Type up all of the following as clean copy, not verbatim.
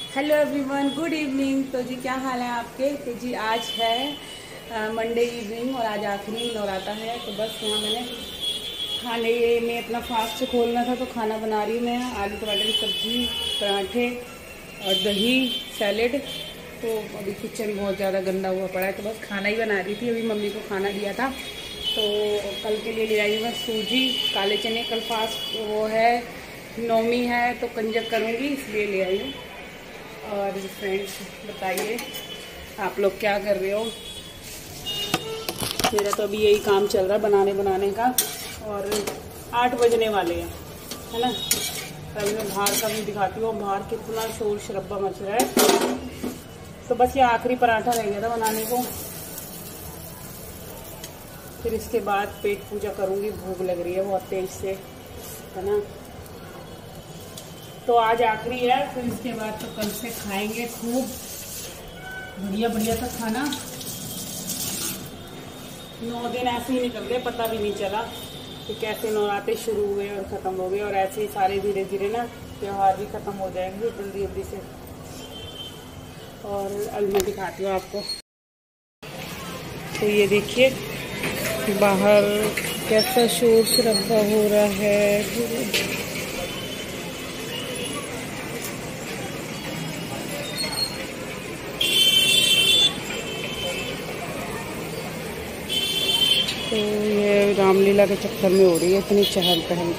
Hello everyone, good evening. तो जी क्या हाल है आपके। तो जी आज है मंडे इवनिंग और आज आखिरी नौराता है। तो बस यहाँ मैंने खाने में अपना फास्ट खोलना था तो खाना बना रही हूँ मैं। आलू टमाटर की सब्जी, पराठे और दही, सैलेड। तो अभी किचन बहुत ज़्यादा गंदा हुआ पड़ा है तो बस खाना ही बना रही थी। अभी मम्मी को खाना दिया था तो कल के लिए ले आई हूँ मैं सूजी, काले चने। कल फास्ट वो है, नौमी है तो कंजक करूँगी इसलिए ले आई हूँ। और फ्रेंड्स बताइए आप लोग क्या कर रहे हो। मेरा तो अभी यही काम चल रहा है बनाने का। और 8 बजने वाले हैं, है ना। अभी मैं बाहर का भी दिखाती हूँ, बाहर कितना शोर शराबा मच रहा है। तो बस ये आखिरी पराठा रह गया था बनाने को, फिर इसके बाद पेट पूजा करूँगी। भूख लग रही है बहुत तेज से, है ना। तो आज आखिरी है, फिर इसके बाद तो कल से खाएंगे खूब बढ़िया बढ़िया सा खाना। 9 दिन ऐसे ही निकल गए, पता भी नहीं चला कि कैसे नवरात्रे शुरू हुए और ख़त्म हो गए। और ऐसे ही सारे धीरे धीरे ना त्यौहार भी ख़त्म हो जाएंगे जल्दी जल्दी से। और अब मैं दिखाती हूँ आपको। तो ये देखिए बाहर कैसा शोर शराबा हो रहा है। तो ये रामलीला के चक्कर में हो रही है इतनी चहल पहल।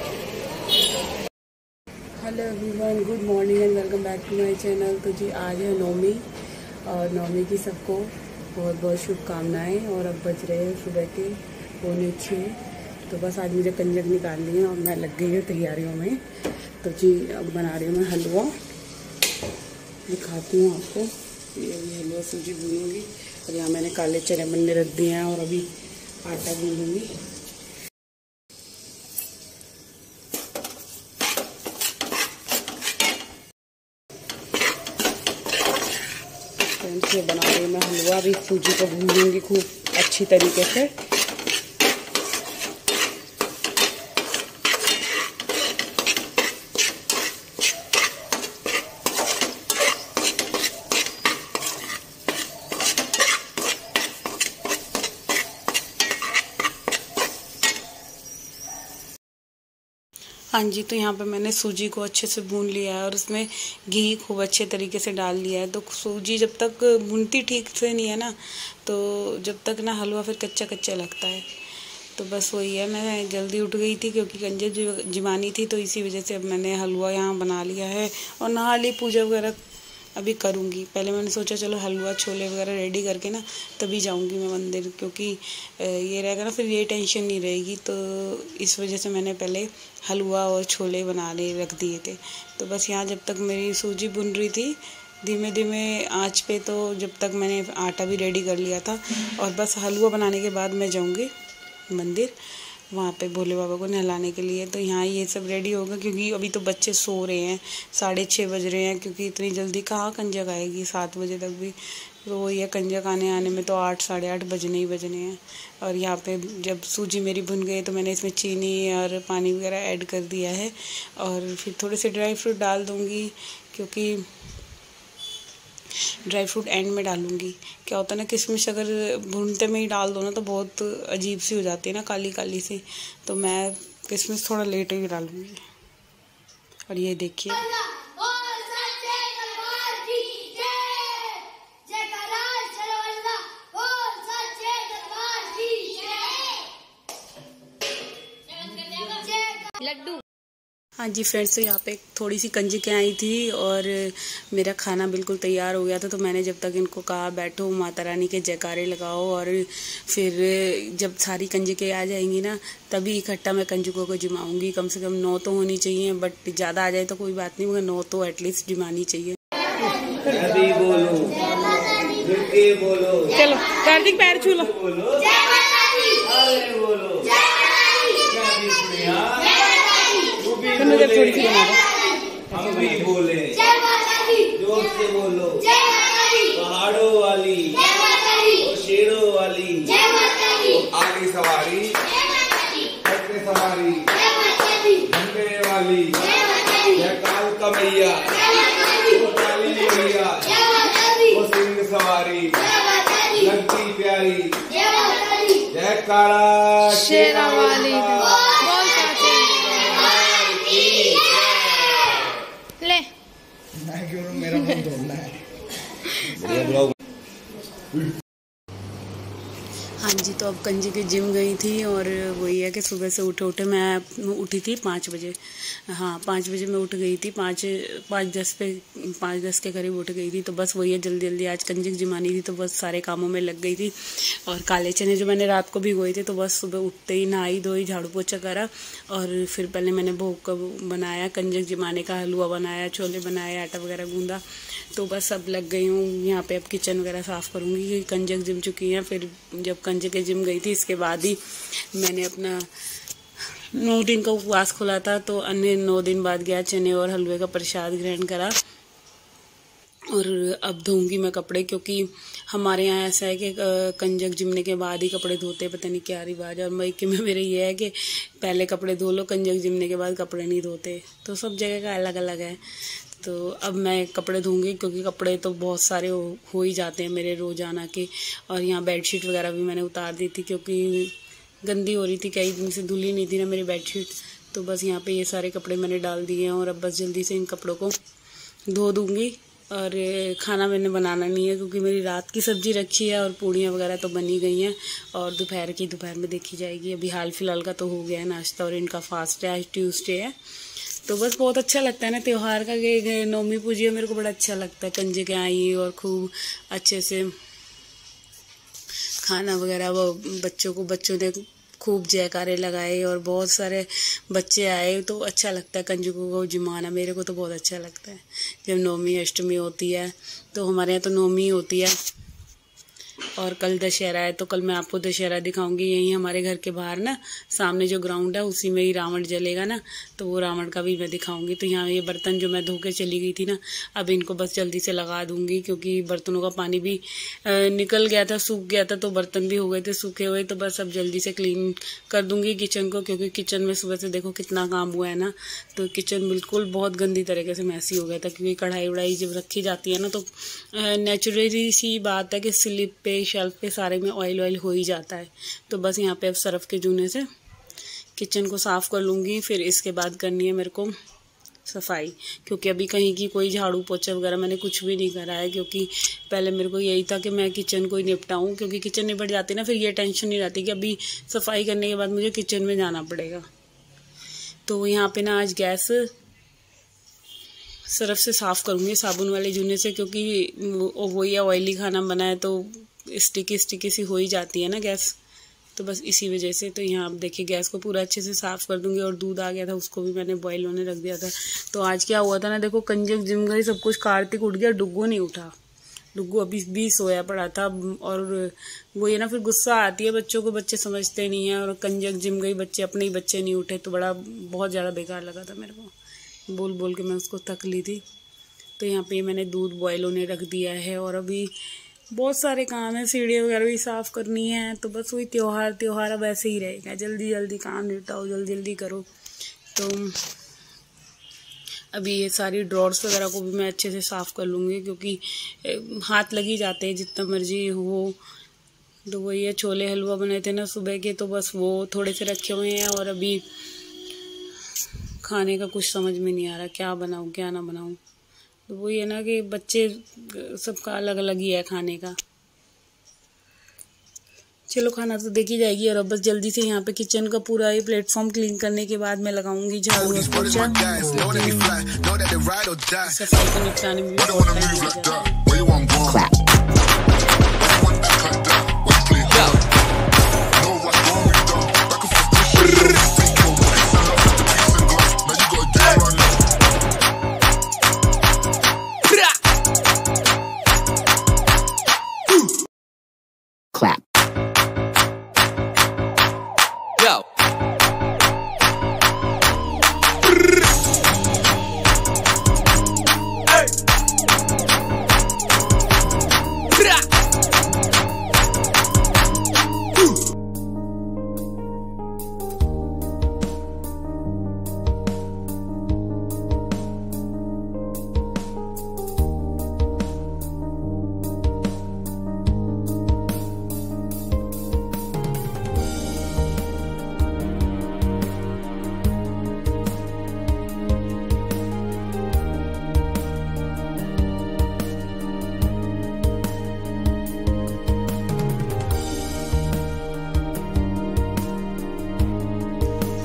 Hello everyone, good morning and welcome back to my channel. तो जी आज है नौमी और नौमी की सबको बहुत बहुत शुभकामनाएं। और अब बज रहे हैं सुबह के 5:45। तो बस आज मुझे कंजक निकालनी है और मैं लग गई हूँ तैयारियों में। तो जी अब बना रही हूँ मैं हलवा, दिखाती हूँ आपको। ये हलवा सूजी भूनूंगी और यहाँ मैंने काले चने बनने रख दिए हैं और अभी आटा गूंदूंगी। फ्रेंड्स ये बना रही हूँ मैं हलवा, भी सूजी को भूनूंगी खूब अच्छी तरीके से। हाँ जी, तो यहाँ पे मैंने सूजी को अच्छे से भून लिया है और उसमें घी खूब अच्छे तरीके से डाल लिया है। तो सूजी जब तक भूनती ठीक से नहीं है ना, तो जब तक ना हलवा फिर कच्चा कच्चा लगता है। तो बस वही है, मैं जल्दी उठ गई थी क्योंकि कंजक जिमानी थी, तो इसी वजह से अब मैंने हलवा यहाँ बना लिया है। और नहा ली, पूजा वगैरह अभी करूँगी। पहले मैंने सोचा चलो हलवा छोले वगैरह रेडी करके ना तभी जाऊँगी मैं मंदिर, क्योंकि ये रहेगा ना फिर ये टेंशन नहीं रहेगी। तो इस वजह से मैंने पहले हलवा और छोले बनाने रख दिए थे। तो बस यहाँ जब तक मेरी सूजी भुन रही थी धीमे धीमे आंच पे, तो जब तक मैंने आटा भी रेडी कर लिया था। और बस हलवा बनाने के बाद मैं जाऊँगी मंदिर, वहाँ पे भोले बाबा को नहलाने के लिए। तो यहाँ ये सब रेडी होगा क्योंकि अभी तो बच्चे सो रहे हैं, 6:30 बज रहे हैं। क्योंकि इतनी जल्दी कहाँ कंजक आएगी, 7 बजे तक भी। तो वही है, कंजक आने में तो 8 साढ़े 8 बजने ही बजने हैं। और यहाँ पे जब सूजी मेरी भुन गई तो मैंने इसमें चीनी और पानी वगैरह ऐड कर दिया है। और फिर थोड़े से ड्राई फ्रूट डाल दूँगी, क्योंकि ड्राई फ्रूट एंड में डालूंगी। क्या होता है ना, किशमिश अगर भूनते में ही डाल दो ना तो बहुत अजीब सी हो जाती है ना, काली काली सी। तो मैं किशमिश थोड़ा लेट ही डालूंगी। और ये देखिए लड्डू। हाँ जी फ्रेंड्स, तो यहाँ पे थोड़ी सी कंजकें आई थी और मेरा खाना बिल्कुल तैयार हो गया था। तो मैंने जब तक इनको कहा बैठो, माता रानी के जयकारे लगाओ, और फिर जब सारी कंजकें आ जाएंगी ना तभी इकट्ठा मैं कंजकों को जिमाऊंगी। कम से कम 9 तो होनी चाहिए, बट ज़्यादा आ जाए तो कोई बात नहीं, मगर 9 तो एटलीस्ट जिमानी चाहिए। बोलो, बोलो। चलो कार्तिक पैर छू लो। मुझे थोड़ी सी बना दो। हम भी बोले, जोर से बोलो। पहाड़ों वाली, शेरों वाली, आगे सवारी, सवारी, झंडे वाली, जय काल का मैया, काली मैया। जयकारा शेरा वाली ले मेरा मन धोना है। हाँ जी, तो अब कंजी के जिम गई थी और वही है कि सुबह से उठे मैं उठी थी 5 बजे। हाँ, 5 बजे मैं उठ गई थी, 5:10 के करीब उठ गई थी। तो बस वही है, जल्दी जल्दी आज कंजी की जिमानी थी तो बस सारे कामों में लग गई थी। और काले चने जो मैंने रात को भिगोए थे तो बस सुबह उठते ही नहाई धोई, झाड़ू पोछा करा और फिर पहले मैंने भोग का बनाया, कंजक जिमाने का हलवा बनाया, छोले बनाए, आटा वगैरह गूंदा। तो बस अब लग गई हूँ यहाँ पे, अब किचन वगैरह साफ़ करूँगी क्योंकि कंजक जिम चुकी हैं। फिर जब कंजक के जिम गई थी इसके बाद ही मैंने अपना 9 दिन का उपवास खोला था। तो अन्य 9 दिन बाद गया चने और हलवे का प्रसाद ग्रहण करा। और अब धोऊंगी मैं कपड़े, क्योंकि हमारे यहाँ ऐसा है कि कंजक जिमने के बाद ही कपड़े धोते, पता नहीं क्या रिवाज है। और मायके में मेरे ये है कि पहले कपड़े धो लो, कंजक जिमने के बाद कपड़े नहीं धोते। तो सब जगह का अलग अलग है। तो अब मैं कपड़े धोऊंगी क्योंकि कपड़े तो बहुत सारे हो ही जाते हैं मेरे रोज़ाना के। और यहाँ बेडशीट वगैरह भी मैंने उतार दी थी क्योंकि गंदी हो रही थी, कई दिन से धुली नहीं थी ना मेरी बेडशीट। तो बस यहाँ पे ये सारे कपड़े मैंने डाल दिए हैं और अब बस जल्दी से इन कपड़ों को धो दूँगी। और खाना मैंने बनाना नहीं है क्योंकि मेरी रात की सब्ज़ी रखी है और पूड़ियाँ वगैरह तो बनी गई हैं और दोपहर में देखी जाएगी। अभी हाल फिलहाल का तो हो गया है नाश्ता और इनका फास्ट है, आज ट्यूसडे है। तो बस बहुत अच्छा लगता है ना त्यौहार का कि नौमी पूजी, मेरे को बड़ा अच्छा लगता है। कंजे के आई और खूब अच्छे से खाना वगैरह, वो बच्चों ने खूब जयकारे लगाए और बहुत सारे बच्चे आए तो अच्छा लगता है कंजकों को जिमाना। मेरे को तो बहुत अच्छा लगता है जब नौमी अष्टमी होती है। तो हमारे यहाँ तो नौमी होती है और कल दशहरा है। तो कल मैं आपको दशहरा दिखाऊंगी। यहीं हमारे घर के बाहर ना सामने जो ग्राउंड है उसी में ही रावण जलेगा ना, तो वो रावण का भी मैं दिखाऊंगी। तो यहाँ ये बर्तन जो मैं धो के चली गई थी ना, अब इनको बस जल्दी से लगा दूंगी क्योंकि बर्तनों का पानी भी निकल गया था, सूख गया था, तो बर्तन भी हो गए थे सूखे हुए। तो बस अब जल्दी से क्लीन कर दूंगी किचन को, क्योंकि किचन में सुबह से देखो कितना काम हुआ है ना। तो किचन बिल्कुल बहुत गंदी तरीके से मैसी हो गया था क्योंकि कढ़ाई वढ़ाई जब रखी जाती है ना तो नेचुरली सी बात है कि स्लिप पे शेल्फ पे सारे में ऑयल हो ही जाता है। तो बस यहाँ पे अब सर्फ के जूने से किचन को साफ़ कर लूँगी। फिर इसके बाद करनी है मेरे को सफाई, क्योंकि अभी कहीं की कोई झाड़ू पोछा वगैरह मैंने कुछ भी नहीं करा है। क्योंकि पहले मेरे को यही था कि मैं किचन को ही निपटाऊँ, क्योंकि किचन निपट जाती ना फिर ये टेंशन नहीं रहती कि अभी सफाई करने के बाद मुझे किचन में जाना पड़ेगा। तो यहाँ पे ना आज गैस सर्फ से साफ़ करूँगी साबुन वाले जूने से, क्योंकि वही ऑयली खाना बनाए तो स्टिकी सी हो ही जाती है ना गैस। तो बस इसी वजह से तो यहाँ आप देखिए गैस को पूरा अच्छे से साफ़ कर दूँगी। और दूध आ गया था उसको भी मैंने बॉईल होने रख दिया था। तो आज क्या हुआ था ना, देखो कंजक जिम गई सब कुछ, कार्तिक उठ गया, डुग्गू नहीं उठा। डुग्गू अभी भी सोया पड़ा था। और वो ये ना फिर गुस्सा आती है बच्चों को, बच्चे समझते नहीं हैं। और कंजक जिम गई, बच्चे अपने ही बच्चे नहीं उठे, तो बहुत ज़्यादा बेकार लगा था मेरे को। बोल बोल के मैं उसको थक ली थी। तो यहाँ पे मैंने दूध बॉईल होने रख दिया है। और अभी बहुत सारे काम है, सीढ़ियाँ वगैरह भी साफ़ करनी है। तो बस वही त्योहार अब ऐसे ही रहेगा, जल्दी जल्दी काम निपटाओ, जल्दी जल्दी करो। तो अभी ये सारी ड्रॉर्स वगैरह को भी मैं अच्छे से साफ़ कर लूँगी, क्योंकि हाथ लग ही जाते हैं जितना मर्जी हो। तो वही है, छोले हलवा बने थे ना सुबह के, तो बस वो थोड़े से रखे हुए हैं। और अभी खाने का कुछ समझ में नहीं आ रहा, क्या बनाऊँ क्या ना बनाऊँ। तो वही है ना कि बच्चे सबका अलग अलग ही है खाने का। चलो खाना तो देखी जाएगी। और अब बस जल्दी से यहाँ पे किचन का पूरा ये प्लेटफॉर्म क्लीन करने के बाद मैं लगाऊंगी झाड़ू और पोछा। सफाई को निपटाने में भी बहुत टाइम लग जाता है।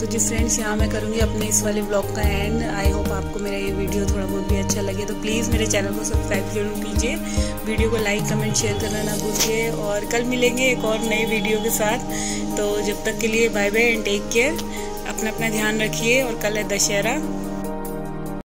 तो जी फ्रेंड्स, यहाँ मैं करूँगी अपने इस वाले ब्लॉग का एंड। आई होप आपको मेरा ये वीडियो थोड़ा बहुत भी अच्छा लगे, तो प्लीज़ मेरे चैनल को सब्सक्राइब जरूर कीजिए, वीडियो को लाइक कमेंट शेयर करना ना भूलिए। और कल मिलेंगे एक और नए वीडियो के साथ। तो जब तक के लिए bye bye and take care. अपना ध्यान रखिए। और कल है दशहरा।